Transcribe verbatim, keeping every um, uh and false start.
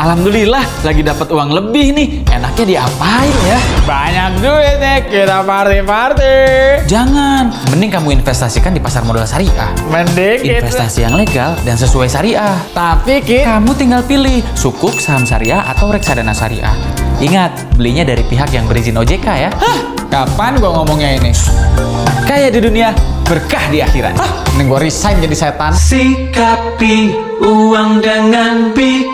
Alhamdulillah, lagi dapat uang lebih nih. Enaknya diapain ya? Banyak duit nih, kita party-party. Jangan, mending kamu investasikan di pasar modal syariah. Mending kita- Investasi yang legal dan sesuai syariah. Tapi kita Kamu tinggal pilih sukuk, saham syariah, atau reksadana syariah. Ingat, belinya dari pihak yang berizin O J K ya. Hah, kapan gua ngomongnya ini? Kaya di dunia, berkah di akhirat. Mending gua resign jadi setan. Sikapi uang dengan bijak.